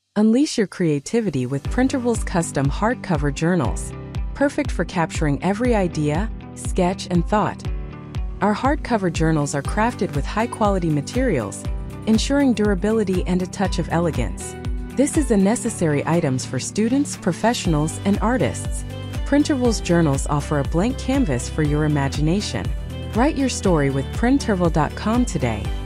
Unleash your creativity with Printerval's custom hardcover journals, perfect for capturing every idea, sketch, and thought. Our hardcover journals are crafted with high-quality materials, ensuring durability and a touch of elegance. This is a necessary items for students, professionals, and artists. Printerval's journals offer a blank canvas for your imagination. Write your story with Printerval.com today.